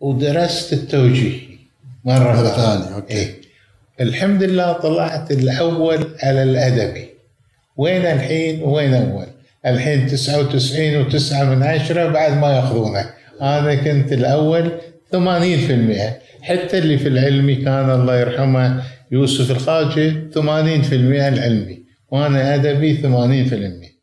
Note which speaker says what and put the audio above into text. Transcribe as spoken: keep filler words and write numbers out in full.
Speaker 1: ودرست التوجيهي مرة ثانية.
Speaker 2: أوكي.
Speaker 1: إيه. الحمد لله طلعت الأول على الأدبي. وين الحين وين أول؟ الحين تسعة وتسعين وتسعة من عشرة بعد ما يأخذونه. أنا كنت الأول ثمانين في المئة. حتى اللي في العلمي كان الله يرحمه يوسف الخاجي ثمانين في المئة العلمي، وأنا أدبي ثمانين في المئة.